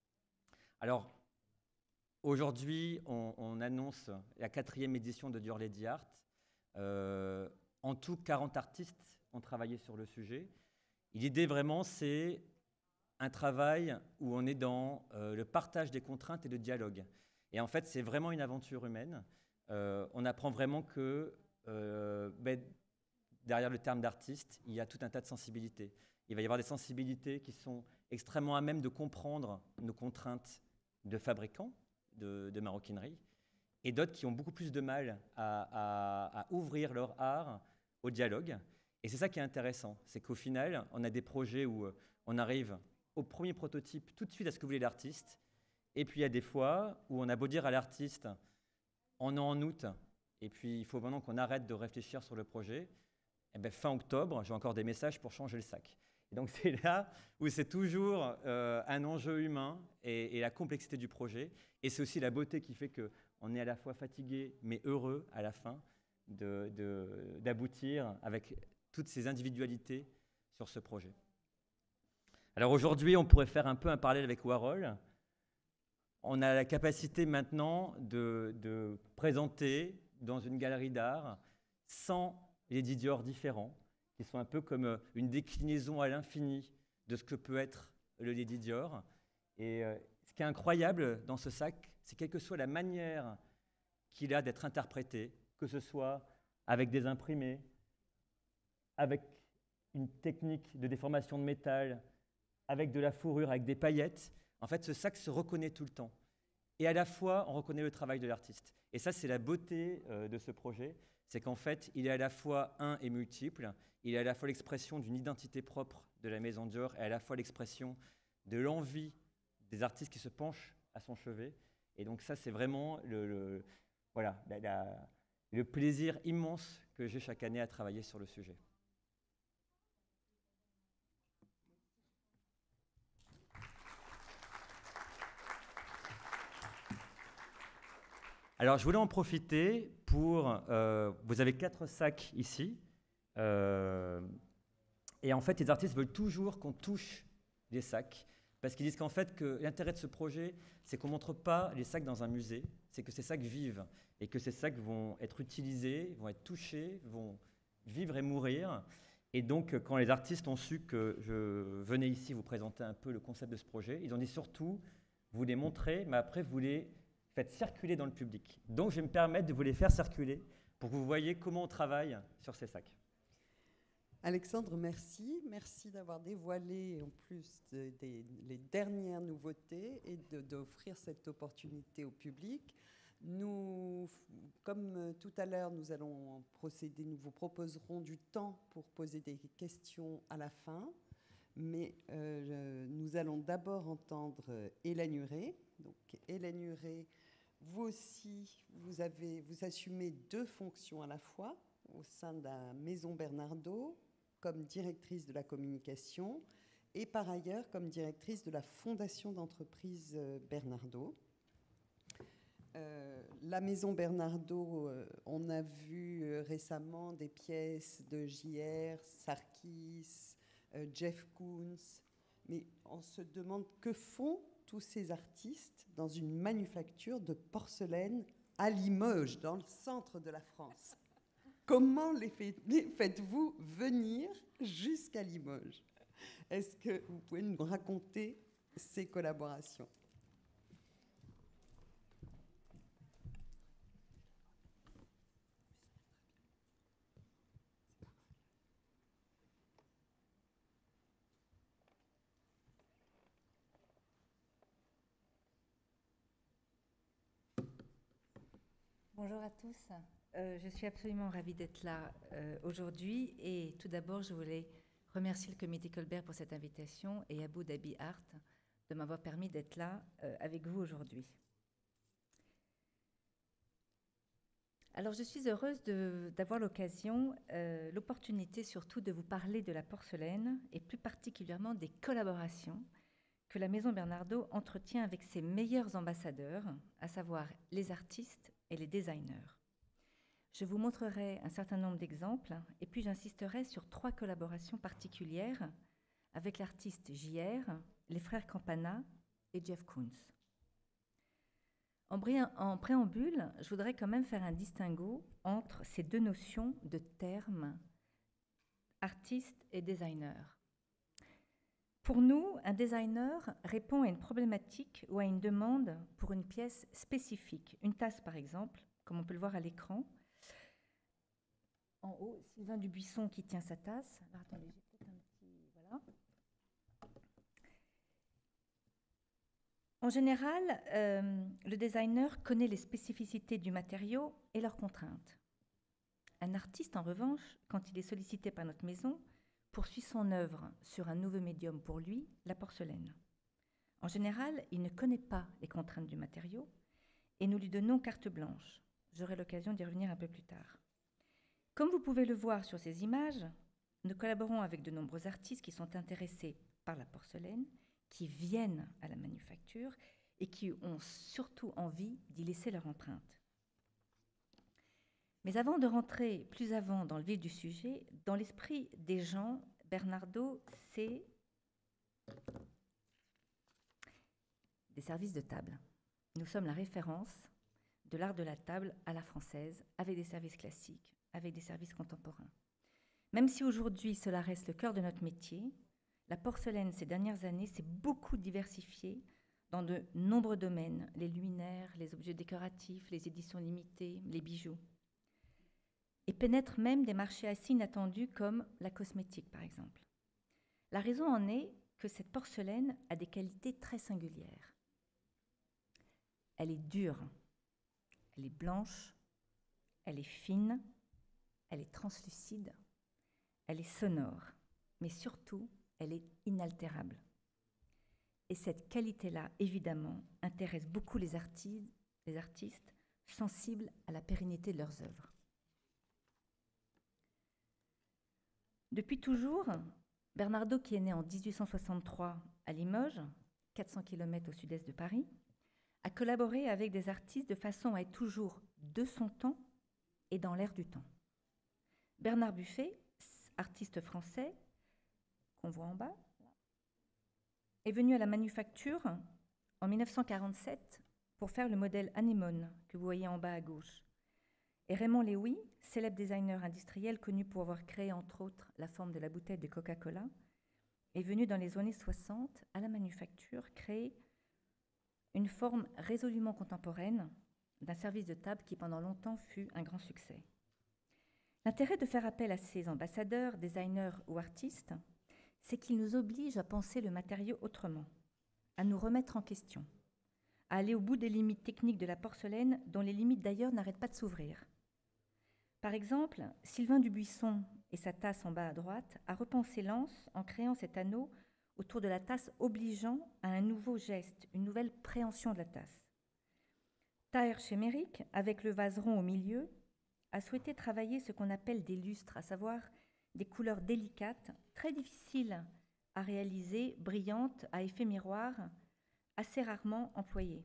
Alors, aujourd'hui, on, on annonce la quatrième édition de Dior Lady Art. Euh, en tout, quarante artistes ont travaillé sur le sujet. L'idée, vraiment, c'est un travail où on est dans euh, le partage des contraintes et le dialogue. Et en fait, c'est vraiment une aventure humaine. Euh, on apprend vraiment que euh, ben, derrière le terme d'artiste, il y a tout un tas de sensibilités. Il va y avoir des sensibilités qui sont extrêmement à même de comprendre nos contraintes de fabricants de, de maroquinerie, et d'autres qui ont beaucoup plus de mal à, à, à ouvrir leur art au dialogue. Et c'est ça qui est intéressant, c'est qu'au final, on a des projets où on arrive au premier prototype tout de suite à ce que voulait l'artiste, et puis il y a des fois où on a beau dire à l'artiste, on est en août, et puis il faut vraiment qu'on arrête de réfléchir sur le projet, et bien, fin octobre, j'ai encore des messages pour changer le sac. Et donc c'est là où c'est toujours euh, un enjeu humain et, et la complexité du projet. Et c'est aussi la beauté qui fait qu'on est à la fois fatigué mais heureux à la fin de, de, d'aboutir avec toutes ces individualités sur ce projet. Alors aujourd'hui, on pourrait faire un peu un parallèle avec Warhol. On a la capacité maintenant de, de présenter dans une galerie d'art cent Lady Dior différents, qui sont un peu comme une déclinaison à l'infini de ce que peut être le Lady Dior. Et euh, ce qui est incroyable dans ce sac, c'est quelle que soit la manière qu'il a d'être interprété, que ce soit avec des imprimés, avec une technique de déformation de métal, avec de la fourrure, avec des paillettes, en fait, ce sac se reconnaît tout le temps. Et à la fois, on reconnaît le travail de l'artiste. Et ça, c'est la beauté euh, de ce projet. C'est qu'en fait, il est à la fois un et multiple, il est à la fois l'expression d'une identité propre de la maison Dior et à la fois l'expression de l'envie des artistes qui se penchent à son chevet. Et donc ça, c'est vraiment le, le, voilà, la, la, le plaisir immense que j'ai chaque année à travailler sur le sujet. Alors, je voulais en profiter pour... Euh, vous avez quatre sacs ici. Euh, et en fait, les artistes veulent toujours qu'on touche les sacs, parce qu'ils disent qu'en fait, que l'intérêt de ce projet, c'est qu'on ne montre pas les sacs dans un musée, c'est que ces sacs vivent, et que ces sacs vont être utilisés, vont être touchés, vont vivre et mourir. Et donc, quand les artistes ont su que je venais ici vous présenter un peu le concept de ce projet, ils ont dit surtout, vous les montrez, mais après, vous les... faites circuler dans le public. Donc, je vais me permettre de vous les faire circuler pour que vous voyez comment on travaille sur ces sacs. Alexandre, merci. Merci d'avoir dévoilé en plus de, de, les dernière nouveauté et de- d'offrir cette opportunité au public. Nous, comme euh, tout à l'heure, nous allons procéder, nous vous proposerons du temps pour poser des questions à la fin, mais euh, nous allons d'abord entendre euh, Hélène Huré. Donc, Hélène Huré, vous aussi, vous, avez, vous assumez deux fonctions à la fois au sein de la Maison Bernardaud, comme directrice de la communication, et par ailleurs comme directrice de la Fondation d'entreprise euh, Bernardaud. Euh, la Maison Bernardaud, euh, on a vu euh, récemment des pièces de J R, Sarkis, euh, Jeff Koons, mais on se demande que font tous ces artistes dans une manufacture de porcelaine à Limoges, dans le centre de la France. Comment les faites-vous venir jusqu'à Limoges? Est-ce que vous pouvez nous raconter ces collaborations? Bonjour à tous. Euh, je suis absolument ravie d'être là euh, aujourd'hui. Et tout d'abord, je voulais remercier le comité Colbert pour cette invitation et Abu Dhabi Art de m'avoir permis d'être là euh, avec vous aujourd'hui. Alors, je suis heureuse d'avoir l'occasion, euh, l'opportunité surtout de vous parler de la porcelaine et plus particulièrement des collaborations que la Maison Bernardaud entretient avec ses meilleurs ambassadeurs, à savoir les artistes et les designers. Je vous montrerai un certain nombre d'exemples et puis j'insisterai sur trois collaborations particulières avec l'artiste J R, les frères Campana et Jeff Koons. En, en préambule, je voudrais quand même faire un distinguo entre ces deux notions de termes, artiste et designer. Pour nous, un designer répond à une problématique ou à une demande pour une pièce spécifique. Une tasse, par exemple, comme on peut le voir à l'écran. En haut, Sylvain Dubuisson qui tient sa tasse. Alors, attendez, j'ai peut-être un petit... Voilà. En général, euh, le designer connaît les spécificités du matériau et leurs contraintes. Un artiste, en revanche, quand il est sollicité par notre maison, poursuit son œuvre sur un nouveau médium pour lui, la porcelaine. En général, il ne connaît pas les contraintes du matériau et nous lui donnons carte blanche. J'aurai l'occasion d'y revenir un peu plus tard. Comme vous pouvez le voir sur ces images, nous collaborons avec de nombreux artistes qui sont intéressés par la porcelaine, qui viennent à la manufacture et qui ont surtout envie d'y laisser leur empreinte. Mais avant de rentrer plus avant dans le vif du sujet, dans l'esprit des gens, Bernardaud, c'est des services de table. Nous sommes la référence de l'art de la table à la française, avec des services classiques, avec des services contemporains. Même si aujourd'hui cela reste le cœur de notre métier, la porcelaine ces dernières années s'est beaucoup diversifiée dans de nombreux domaines, les luminaires, les objets décoratifs, les éditions limitées, les bijoux. Et pénètre même des marchés assez inattendus comme la cosmétique, par exemple. La raison en est que cette porcelaine a des qualités très singulières. Elle est dure, elle est blanche, elle est fine, elle est translucide, elle est sonore, mais surtout, elle est inaltérable. Et cette qualité-là, évidemment, intéresse beaucoup les artistes, les artistes sensibles à la pérennité de leurs œuvres. Depuis toujours, Bernardaud, qui est né en mille huit cent soixante-trois à Limoges, quatre cents kilomètres au sud-est de Paris, a collaboré avec des artistes de façon à être toujours de son temps et dans l'air du temps. Bernard Buffet, artiste français, qu'on voit en bas, est venu à la manufacture en mille neuf cent quarante-sept pour faire le modèle Anémone que vous voyez en bas à gauche. Et Raymond Léwy, célèbre designer industriel connu pour avoir créé entre autres la forme de la bouteille de Coca-Cola, est venu dans les années soixante à la manufacture créer une forme résolument contemporaine d'un service de table qui pendant longtemps fut un grand succès. L'intérêt de faire appel à ces ambassadeurs, designers ou artistes, c'est qu'ils nous obligent à penser le matériau autrement, à nous remettre en question, à aller au bout des limites techniques de la porcelaine, dont les limites d'ailleurs n'arrêtent pas de s'ouvrir. Par exemple, Sylvain Dubuisson et sa tasse en bas à droite a repensé l'anse en créant cet anneau autour de la tasse, obligeant à un nouveau geste, une nouvelle préhension de la tasse. Tahir Chemeric, avec le vase rond au milieu, a souhaité travailler ce qu'on appelle des lustres, à savoir des couleurs délicates, très difficiles à réaliser, brillantes, à effet miroir, assez rarement employées.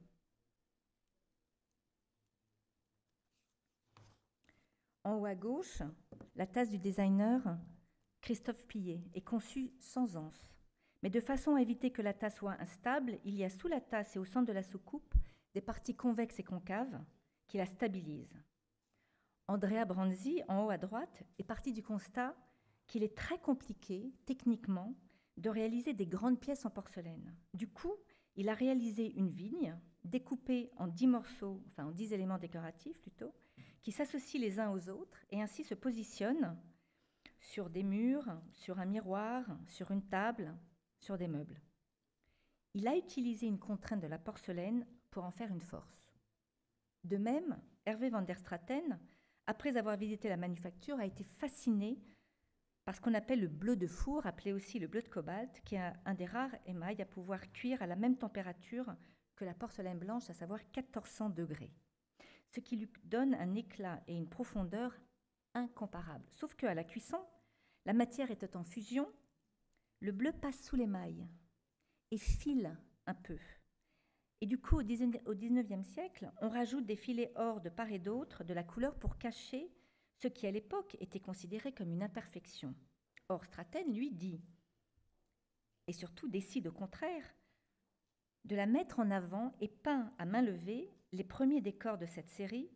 En haut à gauche, la tasse du designer Christophe Pillet est conçue sans anse. Mais de façon à éviter que la tasse soit instable, il y a sous la tasse et au centre de la soucoupe des parties convexes et concaves qui la stabilisent. Andrea Branzi, en haut à droite, est parti du constat qu'il est très compliqué, techniquement, de réaliser des grandes pièces en porcelaine. Du coup, il a réalisé une vigne découpée en dix morceaux, enfin en dix éléments décoratifs plutôt, qui s'associent les uns aux autres et ainsi se positionnent sur des murs, sur un miroir, sur une table, sur des meubles. Il a utilisé une contrainte de la porcelaine pour en faire une force. De même, Hervé van der Straten, après avoir visité la manufacture, a été fasciné par ce qu'on appelle le bleu de four, appelé aussi le bleu de cobalt, qui est un des rares émails à pouvoir cuire à la même température que la porcelaine blanche, à savoir quatorze cents degrés, ce qui lui donne un éclat et une profondeur incomparables. Sauf qu'à la cuisson, la matière étant en fusion, le bleu passe sous l'émail et file un peu. Et du coup, au dix-neuvième siècle, on rajoute des filets or de part et d'autre de la couleur pour cacher ce qui, à l'époque, était considéré comme une imperfection. Or, Straten, lui, dit, et surtout décide au contraire, de la mettre en avant et peint à main levée les premiers décors de cette série,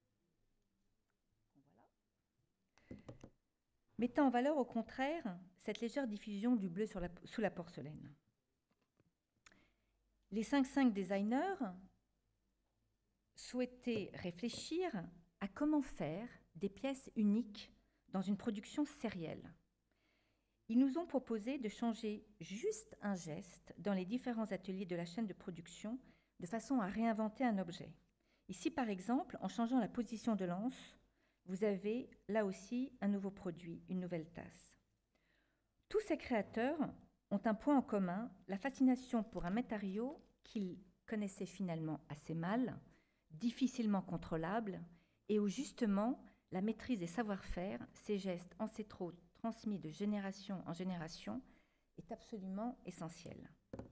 mettant en valeur, au contraire, cette légère diffusion du bleu sur la, sous la porcelaine. Les cinq cinq designers souhaitaient réfléchir à comment faire des pièces uniques dans une production sérielle. Ils nous ont proposé de changer juste un geste dans les différents ateliers de la chaîne de production de façon à réinventer un objet. Ici, par exemple, en changeant la position de l'anse, vous avez là aussi un nouveau produit, une nouvelle tasse. Tous ces créateurs ont un point en commun, la fascination pour un matériau qu'ils connaissaient finalement assez mal, difficilement contrôlable, et où justement la maîtrise des savoir-faire, ces gestes ancestraux transmis de génération en génération, est absolument essentielle.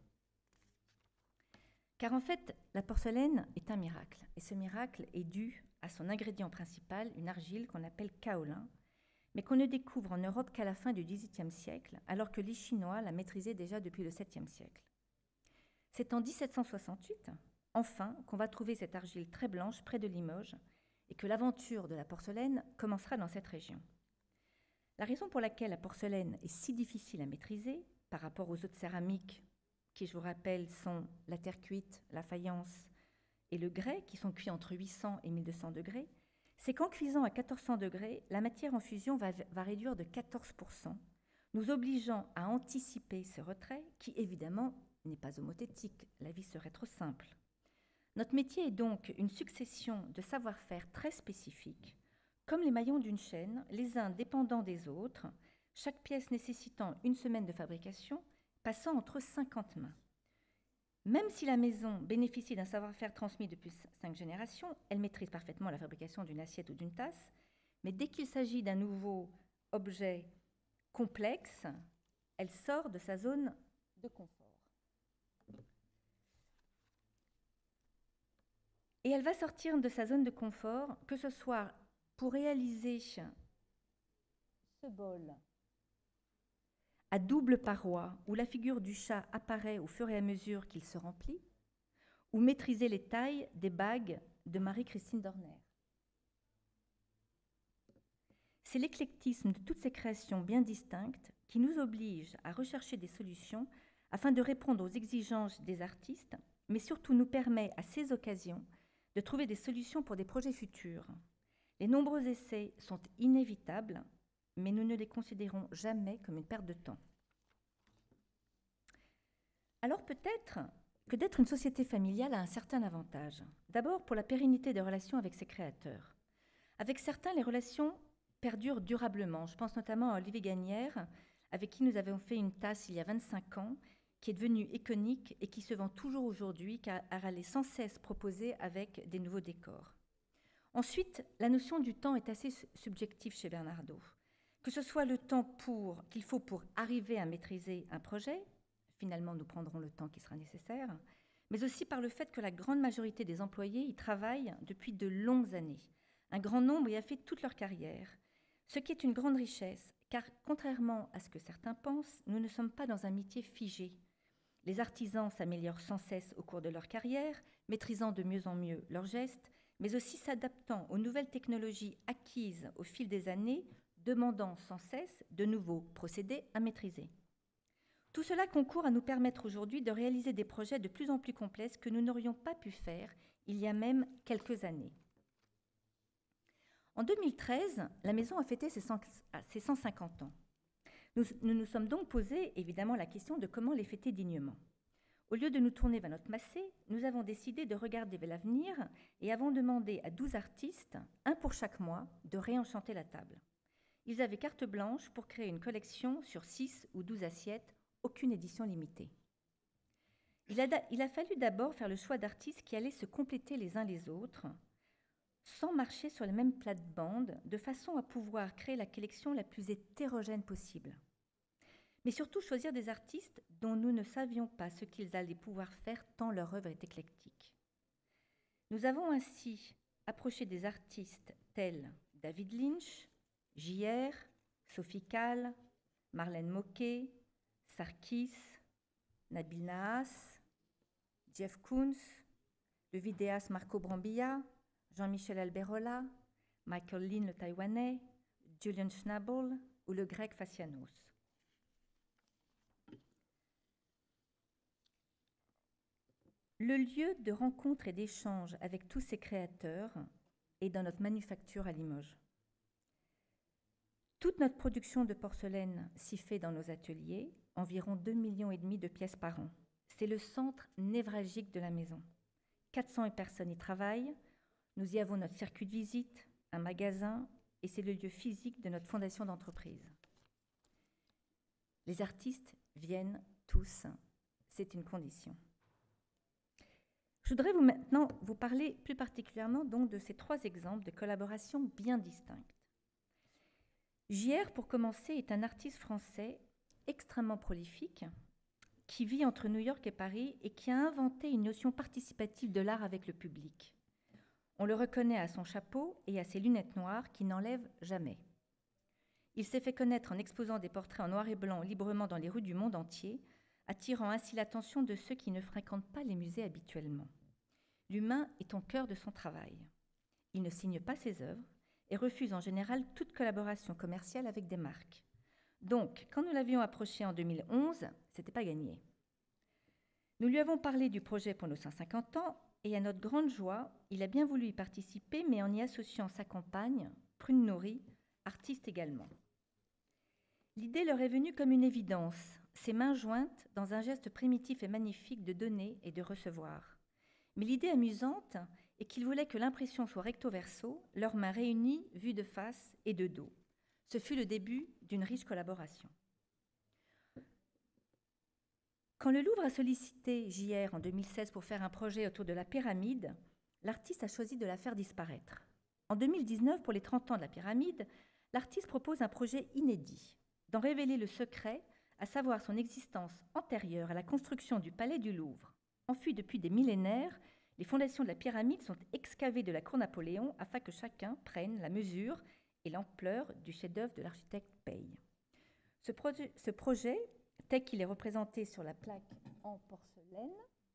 Car en fait, la porcelaine est un miracle, et ce miracle est dû à son ingrédient principal, une argile qu'on appelle kaolin, mais qu'on ne découvre en Europe qu'à la fin du dix-huitième siècle, alors que les Chinois la maîtrisaient déjà depuis le septième siècle. C'est en mille sept cent soixante-huit, enfin, qu'on va trouver cette argile très blanche près de Limoges, et que l'aventure de la porcelaine commencera dans cette région. La raison pour laquelle la porcelaine est si difficile à maîtriser par rapport aux autres céramiques, qui, je vous rappelle, sont la terre cuite, la faïence et le grès, qui sont cuits entre huit cents et mille deux cents degrés, c'est qu'en cuisant à quatorze cents degrés, la matière en fusion va, va réduire de quatorze pour cent, nous obligeant à anticiper ce retrait, qui évidemment n'est pas homothétique, la vie serait trop simple. Notre métier est donc une succession de savoir-faire très spécifiques, comme les maillons d'une chaîne, les uns dépendant des autres, chaque pièce nécessitant une semaine de fabrication, passant entre cinquante mains. Même si la maison bénéficie d'un savoir-faire transmis depuis cinq générations, elle maîtrise parfaitement la fabrication d'une assiette ou d'une tasse, mais dès qu'il s'agit d'un nouveau objet complexe, elle sort de sa zone de confort. Et elle va sortir de sa zone de confort, que ce soit pour réaliser ce bol à double paroi, où la figure du chat apparaît au fur et à mesure qu'il se remplit, ou maîtriser les tailles des bagues de Marie-Christine Dorner. C'est l'éclectisme de toutes ces créations bien distinctes qui nous oblige à rechercher des solutions afin de répondre aux exigences des artistes, mais surtout nous permet à ces occasions de trouver des solutions pour des projets futurs. Les nombreux essais sont inévitables, mais nous ne les considérons jamais comme une perte de temps. Alors peut-être que d'être une société familiale a un certain avantage. D'abord pour la pérennité des relations avec ses créateurs. Avec certains, les relations perdurent durablement. Je pense notamment à Olivier Gagnère, avec qui nous avons fait une tasse il y a vingt-cinq ans, qui est devenue iconique et qui se vend toujours aujourd'hui, car elle est sans cesse proposée avec des nouveaux décors. Ensuite, la notion du temps est assez subjective chez Bernardaud. Que ce soit le temps pour, qu'il faut pour arriver à maîtriser un projet, finalement nous prendrons le temps qui sera nécessaire, mais aussi par le fait que la grande majorité des employés y travaillent depuis de longues années. Un grand nombre y a fait toute leur carrière, ce qui est une grande richesse, car contrairement à ce que certains pensent, nous ne sommes pas dans un métier figé. Les artisans s'améliorent sans cesse au cours de leur carrière, maîtrisant de mieux en mieux leurs gestes, mais aussi s'adaptant aux nouvelles technologies acquises au fil des années, demandant sans cesse de nouveaux procédés à maîtriser. Tout cela concourt à nous permettre aujourd'hui de réaliser des projets de plus en plus complexes que nous n'aurions pas pu faire il y a même quelques années. En deux mille treize, la maison a fêté ses cent cinquante ans. Nous, nous nous sommes donc posé évidemment la question de comment les fêter dignement. Au lieu de nous tourner vers notre passé, nous avons décidé de regarder vers l'avenir et avons demandé à douze artistes, un pour chaque mois, de réenchanter la table. Ils avaient carte blanche pour créer une collection sur six ou douze assiettes, aucune édition limitée. Il a, il a fallu d'abord faire le choix d'artistes qui allaient se compléter les uns les autres, sans marcher sur les mêmes plates-bandes, de façon à pouvoir créer la collection la plus hétérogène possible. Mais surtout choisir des artistes dont nous ne savions pas ce qu'ils allaient pouvoir faire tant leur œuvre est éclectique. Nous avons ainsi approché des artistes tels David Lynch, J R, Sophie Calle, Marlène Moquet, Sarkis, Nabil Nahas, Jeff Koons, le vidéaste Marco Brambilla, Jean-Michel Alberola, Michael Lin le Taïwanais, Julian Schnabel ou le grec Facianos. Le lieu de rencontre et d'échange avec tous ces créateurs est dans notre manufacture à Limoges. Toute notre production de porcelaine s'y fait dans nos ateliers, environ deux millions et demi de pièces par an. C'est le centre névralgique de la maison. quatre cents personnes y travaillent. Nous y avons notre circuit de visite, un magasin, et c'est le lieu physique de notre fondation d'entreprise. Les artistes viennent tous, c'est une condition. Je voudrais vous maintenant vous parler plus particulièrement donc de ces trois exemples de collaborations bien distinctes. J R, pour commencer, est un artiste français extrêmement prolifique qui vit entre New York et Paris et qui a inventé une notion participative de l'art avec le public. On le reconnaît à son chapeau et à ses lunettes noires qui n'enlèvent jamais. Il s'est fait connaître en exposant des portraits en noir et blanc librement dans les rues du monde entier, attirant ainsi l'attention de ceux qui ne fréquentent pas les musées habituellement. L'humain est au cœur de son travail. Il ne signe pas ses œuvres et refuse en général toute collaboration commerciale avec des marques. Donc, quand nous l'avions approché en deux mille onze, c'était pas gagné. Nous lui avons parlé du projet pour nos cent cinquante ans et à notre grande joie, il a bien voulu y participer, mais en y associant sa compagne, Prune Nourri, artiste également. L'idée leur est venue comme une évidence, ses mains jointes dans un geste primitif et magnifique de donner et de recevoir. Mais l'idée amusante est qu'ils voulaient que l'impression soit recto-verso, leurs mains réunies, vues de face et de dos. Ce fut le début d'une riche collaboration. Quand le Louvre a sollicité J R en deux mille seize pour faire un projet autour de la pyramide, l'artiste a choisi de la faire disparaître. En deux mille dix-neuf, pour les trente ans de la pyramide, l'artiste propose un projet inédit, d'en révéler le secret, à savoir son existence antérieure à la construction du palais du Louvre. Enfui depuis des millénaires, les fondations de la pyramide sont excavées de la cour Napoléon afin que chacun prenne la mesure et l'ampleur du chef-d'œuvre de l'architecte Paye. Ce projet, ce projet, tel qu'il est représenté sur la plaque en porcelaine,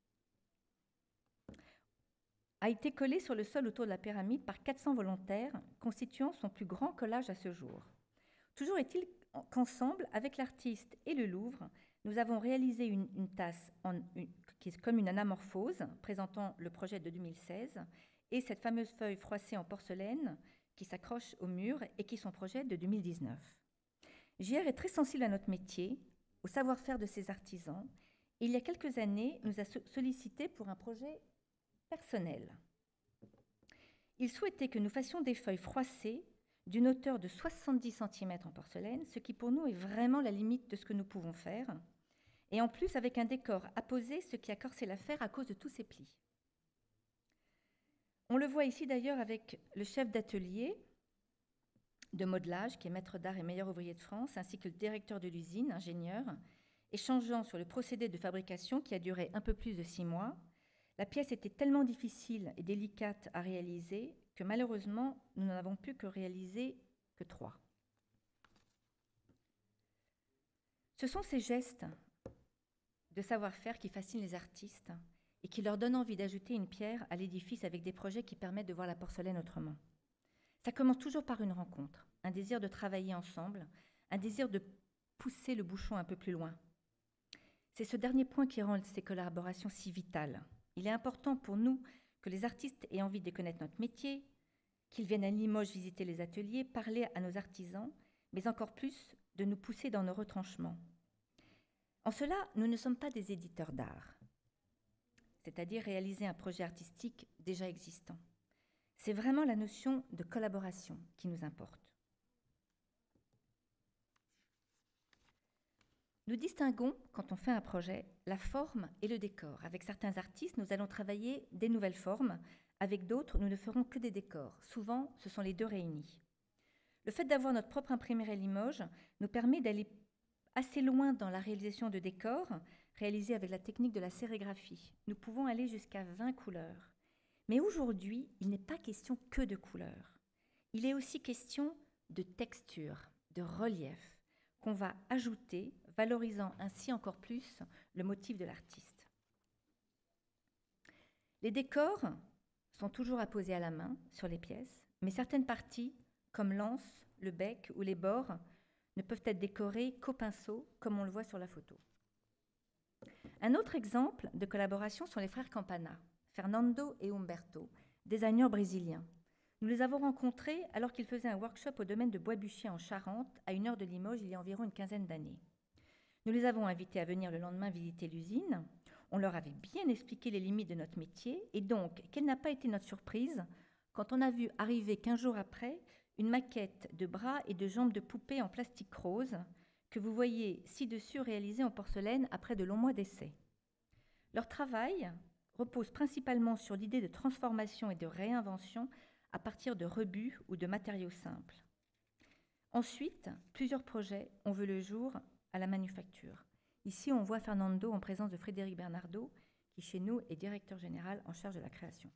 a été collé sur le sol autour de la pyramide par quatre cents volontaires, constituant son plus grand collage à ce jour. Toujours est-il qu'ensemble, avec l'artiste et le Louvre, nous avons réalisé une, une tasse en, une, qui est comme une anamorphose, présentant le projet de deux mille seize, et cette fameuse feuille froissée en porcelaine qui s'accroche au mur et qui est son projet de deux mille dix-neuf. J R est très sensible à notre métier, au savoir-faire de ses artisans, et il y a quelques années, nous a sollicité pour un projet personnel. Il souhaitait que nous fassions des feuilles froissées d'une hauteur de soixante-dix centimètres en porcelaine, ce qui pour nous est vraiment la limite de ce que nous pouvons faire, et en plus avec un décor apposé, ce qui a corsé l'affaire à cause de tous ces plis. On le voit ici d'ailleurs avec le chef d'atelier de modelage, qui est maître d'art et meilleur ouvrier de France, ainsi que le directeur de l'usine, ingénieur, échangeant sur le procédé de fabrication qui a duré un peu plus de six mois. La pièce était tellement difficile et délicate à réaliser que malheureusement, nous n'en avons pu que réaliser que trois. Ce sont ces gestes de savoir-faire qui fascinent les artistes et qui leur donnent envie d'ajouter une pierre à l'édifice avec des projets qui permettent de voir la porcelaine autrement. Ça commence toujours par une rencontre, un désir de travailler ensemble, un désir de pousser le bouchon un peu plus loin. C'est ce dernier point qui rend ces collaborations si vitales. Il est important pour nous que les artistes aient envie de connaître notre métier, qu'ils viennent à Limoges visiter les ateliers, parler à nos artisans, mais encore plus de nous pousser dans nos retranchements. En cela, nous ne sommes pas des éditeurs d'art, c'est-à-dire réaliser un projet artistique déjà existant. C'est vraiment la notion de collaboration qui nous importe. Nous distinguons, quand on fait un projet, la forme et le décor. Avec certains artistes, nous allons travailler des nouvelles formes. Avec d'autres, nous ne ferons que des décors. Souvent, ce sont les deux réunis. Le fait d'avoir notre propre imprimerie à Limoges nous permet d'aller assez loin dans la réalisation de décors, réalisés avec la technique de la sérigraphie. Nous pouvons aller jusqu'à vingt couleurs. Mais aujourd'hui, il n'est pas question que de couleurs. Il est aussi question de texture, de relief, qu'on va ajouter, valorisant ainsi encore plus le motif de l'artiste. Les décors sont toujours apposés à la main sur les pièces, mais certaines parties, comme l'anse, le bec ou les bords, ne peuvent être décorées qu'au pinceau, comme on le voit sur la photo. Un autre exemple de collaboration sont les frères Campana, Fernando et Humberto, designers brésiliens. Nous les avons rencontrés alors qu'ils faisaient un workshop au domaine de Bois-Bûcher en Charente, à une heure de Limoges, il y a environ une quinzaine d'années. Nous les avons invités à venir le lendemain visiter l'usine. On leur avait bien expliqué les limites de notre métier, et donc, quelle n'a pas été notre surprise quand on a vu arriver quinze jours après une maquette de bras et de jambes de poupée en plastique rose que vous voyez ci-dessus réalisée en porcelaine après de longs mois d'essai. Leur travail repose principalement sur l'idée de transformation et de réinvention à partir de rebuts ou de matériaux simples. Ensuite, plusieurs projets ont vu le jour à la manufacture. Ici, on voit Fernando en présence de Frédéric Bernardo, qui chez nous est directeur général en charge de la création.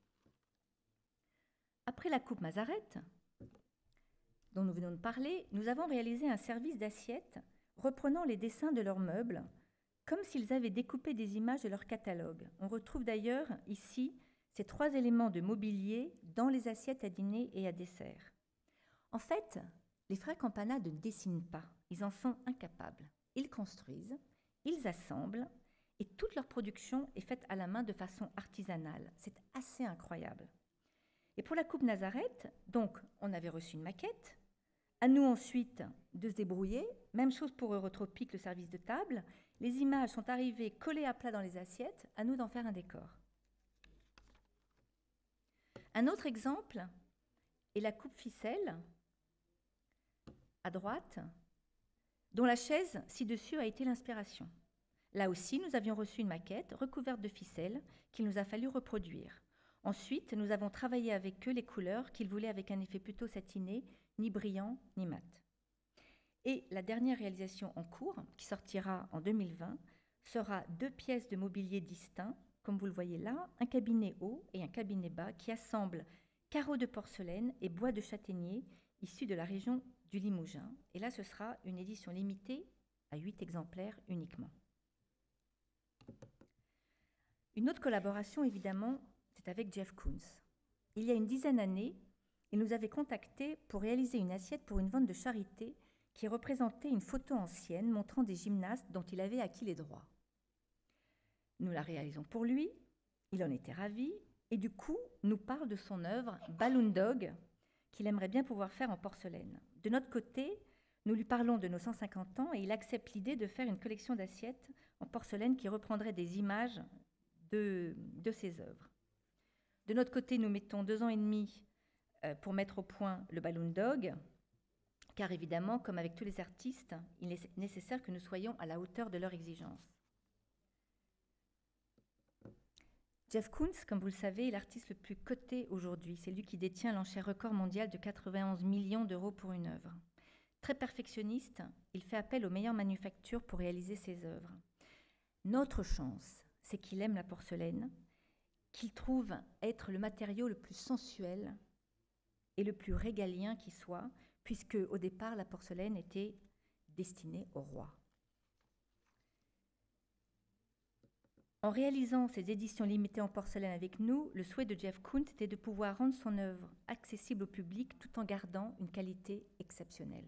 Après la coupe Mazarette, dont nous venons de parler, nous avons réalisé un service d'assiettes reprenant les dessins de leurs meubles, comme s'ils avaient découpé des images de leur catalogue. On retrouve d'ailleurs ici ces trois éléments de mobilier dans les assiettes à dîner et à dessert. En fait, les frères Campana ne dessinent pas, ils en sont incapables. Ils construisent, ils assemblent, et toute leur production est faite à la main de façon artisanale. C'est assez incroyable. Et pour la coupe Nazareth, donc, on avait reçu une maquette. À nous ensuite de se débrouiller. Même chose pour Eurotropique, le service de table. Les images sont arrivées collées à plat dans les assiettes. À nous d'en faire un décor. Un autre exemple est la coupe ficelle, à droite, dont la chaise ci-dessus a été l'inspiration. Là aussi, nous avions reçu une maquette recouverte de ficelle qu'il nous a fallu reproduire. Ensuite, nous avons travaillé avec eux les couleurs qu'ils voulaient avec un effet plutôt satiné, ni brillant, ni mat. Et la dernière réalisation en cours, qui sortira en deux mille vingt, sera deux pièces de mobilier distincts, comme vous le voyez là, un cabinet haut et un cabinet bas qui assemblent carreaux de porcelaine et bois de châtaignier issus de la région du Limousin. Et là, ce sera une édition limitée à huit exemplaires uniquement. Une autre collaboration, évidemment, c'est avec Jeff Koons. Il y a une dizaine d'années, il nous avait contactés pour réaliser une assiette pour une vente de charité qui représentait une photo ancienne montrant des gymnastes dont il avait acquis les droits. Nous la réalisons pour lui, il en était ravi, et du coup, nous parle de son œuvre Balloon Dog, qu'il aimerait bien pouvoir faire en porcelaine. De notre côté, Nous lui parlons de nos cent cinquante ans et il accepte l'idée de faire une collection d'assiettes en porcelaine qui reprendrait des images de, de ses œuvres. De notre côté, nous mettons deux ans et demi euh, pour mettre au point le Balloon Dog, car évidemment, comme avec tous les artistes, il est nécessaire que nous soyons à la hauteur de leurs exigences. Jeff Koons, comme vous le savez, est l'artiste le plus coté aujourd'hui. C'est lui qui détient l'enchère record mondiale de quatre-vingt-onze millions d'euros pour une œuvre. Très perfectionniste, il fait appel aux meilleures manufactures pour réaliser ses œuvres. Notre chance, c'est qu'il aime la porcelaine, qu'il trouve être le matériau le plus sensuel et le plus régalien qui soit, puisque au départ, la porcelaine était destinée au roi. En réalisant ces éditions limitées en porcelaine avec nous, le souhait de Jeff Koons était de pouvoir rendre son œuvre accessible au public tout en gardant une qualité exceptionnelle.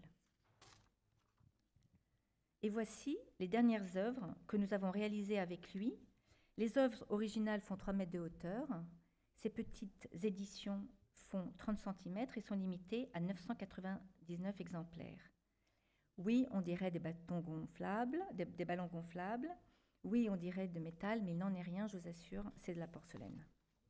Et voici les dernières œuvres que nous avons réalisées avec lui. Les œuvres originales font trois mètres de hauteur. Ces petites éditions font trente centimètres et sont limitées à neuf cent quatre-vingt-dix-neuf exemplaires. Oui, on dirait des bâtons gonflables, des, des ballons gonflables. Oui, on dirait de métal, mais il n'en est rien, je vous assure, c'est de la porcelaine.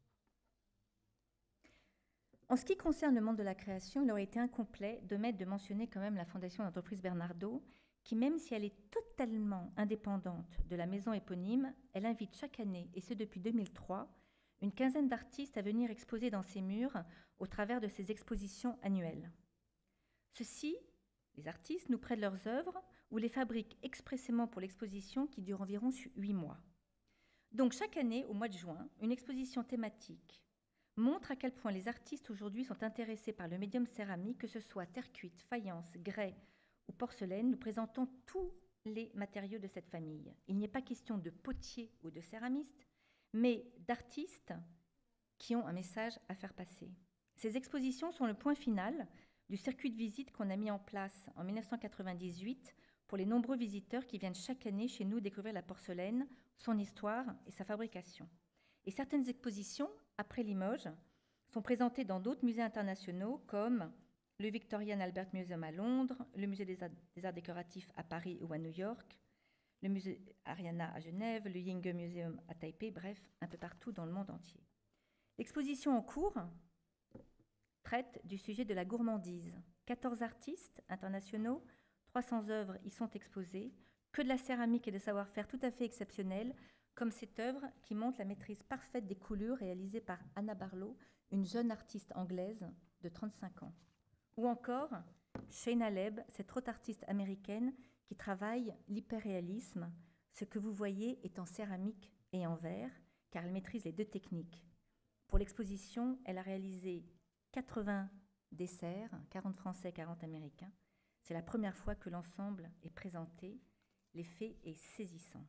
En ce qui concerne le monde de la création, il aurait été incomplet d'omettre de mentionner quand même la Fondation d'entreprise Bernardaud, qui, même si elle est totalement indépendante de la maison éponyme, elle invite chaque année, et ce depuis deux mille trois, une quinzaine d'artistes à venir exposer dans ses murs au travers de ses expositions annuelles. Ceux-ci, les artistes, nous prêtent leurs œuvres ou les fabriquent expressément pour l'exposition qui dure environ huit mois. Donc chaque année, au mois de juin, une exposition thématique montre à quel point les artistes aujourd'hui sont intéressés par le médium céramique, que ce soit terre cuite, faïence, grès ou porcelaine. Nous présentons tous les matériaux de cette famille. Il n'y est pas question de potier ou de céramistes, mais d'artistes qui ont un message à faire passer. Ces expositions sont le point final du circuit de visite qu'on a mis en place en mille neuf cent quatre-vingt-dix-huit pour les nombreux visiteurs qui viennent chaque année chez nous découvrir la porcelaine, son histoire et sa fabrication. Et certaines expositions, après Limoges, sont présentées dans d'autres musées internationaux comme le Victorian Albert Museum à Londres, le Musée des Arts, des Arts décoratifs à Paris ou à New York, le musée Ariana à Genève, le Yinghe Museum à Taipei, bref, un peu partout dans le monde entier. L'exposition en cours traite du sujet de la gourmandise. quatorze artistes internationaux, trois cents œuvres y sont exposées, que de la céramique et de savoir-faire tout à fait exceptionnels, comme cette œuvre qui montre la maîtrise parfaite des coulures réalisée par Anna Barlow, une jeune artiste anglaise de trente-cinq ans. Ou encore Shayna Leb, cette autre artiste américaine qui travaille l'hyperréalisme. Ce que vous voyez est en céramique et en verre, car elle maîtrise les deux techniques. Pour l'exposition, elle a réalisé quatre-vingts desserts, quarante français, quarante américains. C'est la première fois que l'ensemble est présenté. L'effet est saisissant.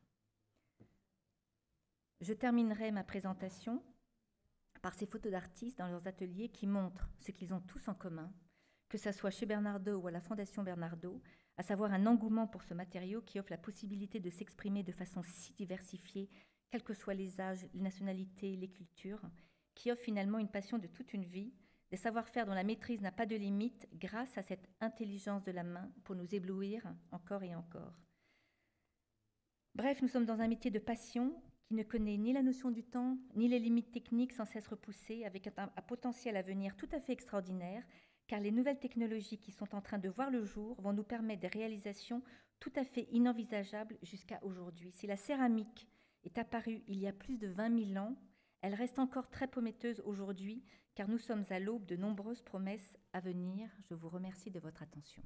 Je terminerai ma présentation par ces photos d'artistes dans leurs ateliers qui montrent ce qu'ils ont tous en commun, que ce soit chez Bernardaud ou à la Fondation Bernardaud, à savoir un engouement pour ce matériau qui offre la possibilité de s'exprimer de façon si diversifiée, quels que soient les âges, les nationalités, les cultures, qui offre finalement une passion de toute une vie, des savoir-faire dont la maîtrise n'a pas de limite grâce à cette intelligence de la main pour nous éblouir encore et encore. Bref, nous sommes dans un métier de passion qui ne connaît ni la notion du temps, ni les limites techniques sans cesse repoussées, avec un, un potentiel à venir tout à fait extraordinaire, car les nouvelles technologies qui sont en train de voir le jour vont nous permettre des réalisations tout à fait inenvisageables jusqu'à aujourd'hui. Si la céramique est apparue il y a plus de vingt mille ans, elle reste encore très prometteuse aujourd'hui, car nous sommes à l'aube de nombreuses promesses à venir. Je vous remercie de votre attention.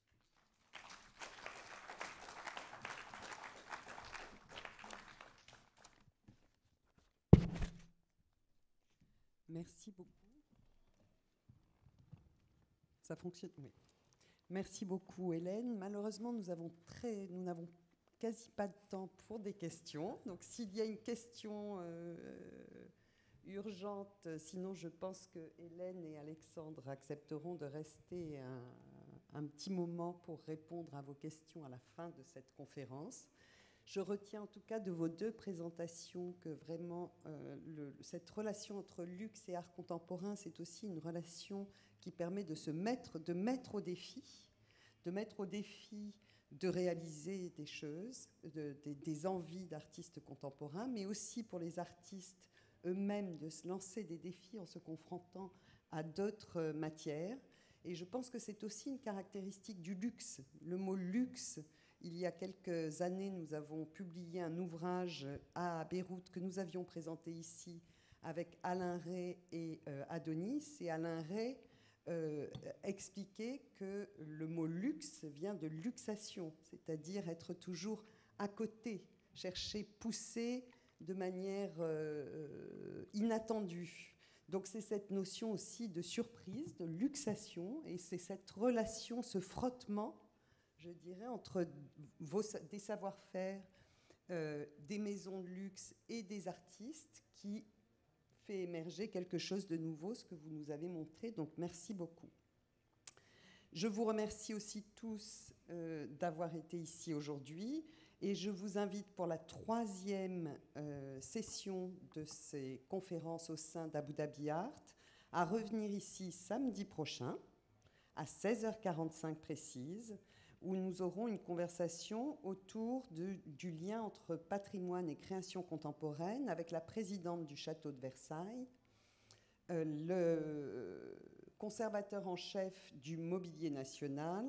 Merci beaucoup. Ça fonctionne? Oui. Merci beaucoup, Hélène. Malheureusement, nous avons très, nous n'avons quasi pas de temps pour des questions. Donc, s'il y a une question euh, urgente, sinon je pense que Hélène et Alexandre accepteront de rester un, un petit moment pour répondre à vos questions à la fin de cette conférence. Je retiens en tout cas de vos deux présentations que vraiment euh, le, cette relation entre luxe et art contemporain, c'est aussi une relation qui permet de se mettre, de mettre au défi, de mettre au défi de réaliser des choses, de, de, des envies d'artistes contemporains, mais aussi pour les artistes eux-mêmes de se lancer des défis en se confrontant à d'autres matières. Et je pense que c'est aussi une caractéristique du luxe. Le mot luxe, il y a quelques années, nous avons publié un ouvrage à Beyrouth que nous avions présenté ici avec Alain Ray et euh, Adonis. Et Alain Ray euh, expliquait que le mot luxe vient de luxation, c'est-à-dire être toujours à côté, chercher, pousser de manière euh, inattendue. Donc c'est cette notion aussi de surprise, de luxation, et c'est cette relation, ce frottement, je dirais, entre vos, des savoir-faire, euh, des maisons de luxe et des artistes qui fait émerger quelque chose de nouveau, ce que vous nous avez montré. Donc merci beaucoup. Je vous remercie aussi tous euh, d'avoir été ici aujourd'hui. Et je vous invite pour la troisième euh, session de ces conférences au sein d'Abu Dhabi Art à revenir ici samedi prochain à seize heures quarante-cinq précise, où nous aurons une conversation autour de, du lien entre patrimoine et création contemporaine avec la présidente du château de Versailles, euh, le conservateur en chef du mobilier national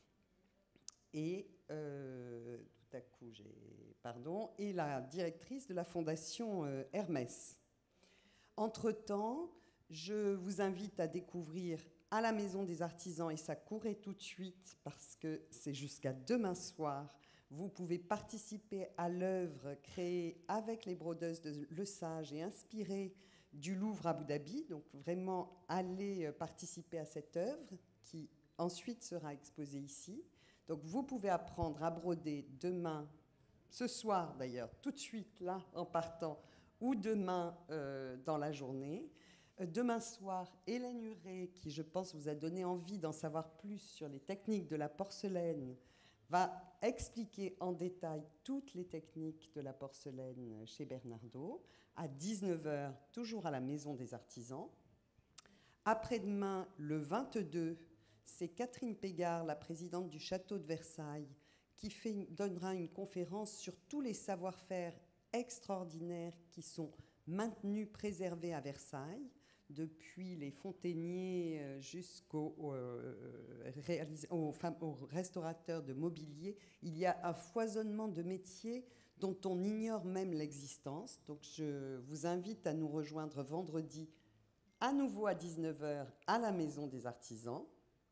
et... Euh, à coup, j'ai, pardon, et la directrice de la fondation euh, Hermès. Entre-temps, je vous invite à découvrir à la Maison des Artisans, et ça courait tout de suite parce que c'est jusqu'à demain soir, vous pouvez participer à l'œuvre créée avec les brodeuses de Le Sage et inspirée du Louvre Abu Dhabi. Donc vraiment, allez participer à cette œuvre qui ensuite sera exposée ici. Donc vous pouvez apprendre à broder demain, ce soir d'ailleurs, tout de suite là en partant, ou demain euh, dans la journée. Euh, demain soir, Hélène Huret, qui je pense vous a donné envie d'en savoir plus sur les techniques de la porcelaine, va expliquer en détail toutes les techniques de la porcelaine chez Bernardaud, à dix-neuf heures, toujours à la Maison des Artisans. Après-demain, le vingt-deux, c'est Catherine Pégard, la présidente du château de Versailles, qui fait, donnera une conférence sur tous les savoir-faire extraordinaires qui sont maintenus, préservés à Versailles, depuis les fontainiers jusqu'aux euh, aux, aux restaurateurs de mobilier. Il y a un foisonnement de métiers dont on ignore même l'existence. Donc je vous invite à nous rejoindre vendredi, à nouveau à dix-neuf heures, à la Maison des Artisans.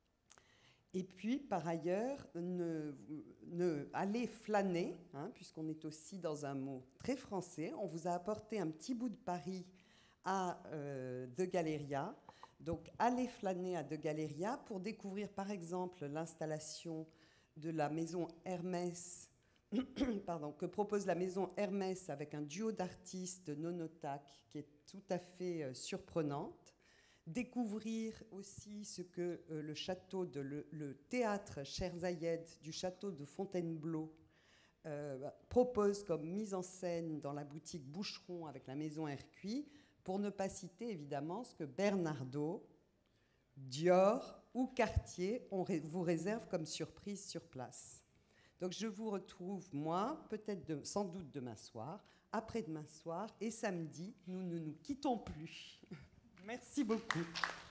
Et puis, par ailleurs, ne, ne, allez flâner, hein, puisqu'on est aussi dans un mot très français. On vous a apporté un petit bout de Paris à euh, De Galeria. Donc, allez flâner à De Galeria pour découvrir, par exemple, l'installation de la maison Hermès, pardon, que propose la maison Hermès avec un duo d'artistes Nonotac qui est tout à fait euh, surprenante. Découvrir aussi ce que euh, le château de le, le théâtre Cher Zayed du château de Fontainebleau euh, propose comme mise en scène dans la boutique Boucheron avec la maison Hercuis, pour ne pas citer évidemment ce que Bernardaud, Dior ou Cartier on ré, vous réserve comme surprise sur place. Donc je vous retrouve, moi, peut-être de, sans doute demain soir, après-demain soir et samedi, nous ne nous quittons plus. Merci beaucoup.